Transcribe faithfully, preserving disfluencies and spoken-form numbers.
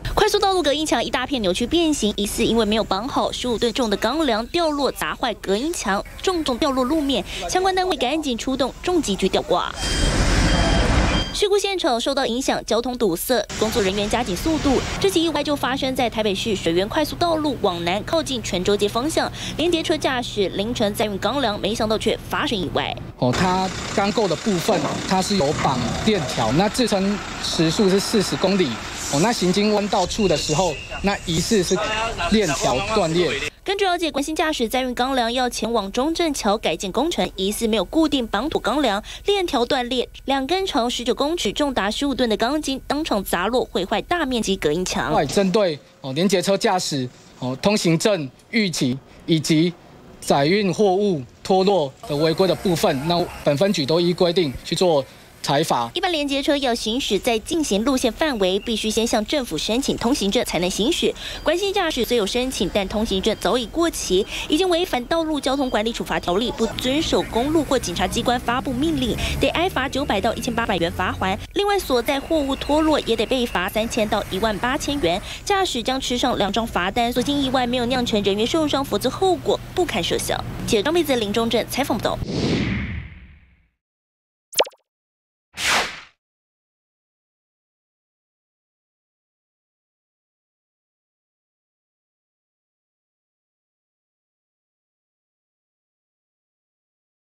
快速道路隔音墙一大片扭曲变形，疑似因为没有绑好，十五吨重的钢梁掉落砸坏隔音墙，重重掉落路面，相关单位赶紧出动重机具吊挂。 事故现场受到影响，交通堵塞，工作人员加紧速度。这起意外就发生在台北市水源快速道路往南靠近泉州街方向，连叠车驾驶凌晨载运钢梁，没想到却发生意外。 哦，它钢构的部分它是有绑链条，那制程时速是四十公里。哦，那行经弯道处的时候，那疑似是链条断裂。 根据了解，关心驾驶载运钢梁要前往中正桥改建工程，疑似没有固定绑妥钢梁，链条断裂，两根长十九公尺、重达十五吨的钢筋当场砸落，毁坏大面积隔音墙。 外针对哦连结车驾驶、哦通行证逾期以及载运货物脱落的违规的部分，那本分局都依规定去做。 裁罚。 一般连结车要行驶在进行路线范围，必须先向政府申请通行证才能行驶。关心驾驶虽有申请，但通行证早已过期，已经违反《道路交通管理处罚条例》，不遵守公路或警察机关发布命令，得挨罚九百到一千八百元罚锾。另外，所在货物脱落也得被罚三千到一万八千元。驾驶将吃上两张罚单，所幸意外没有酿成人员受伤，否则后果不堪设想。记者张碧子、林中正采访报道。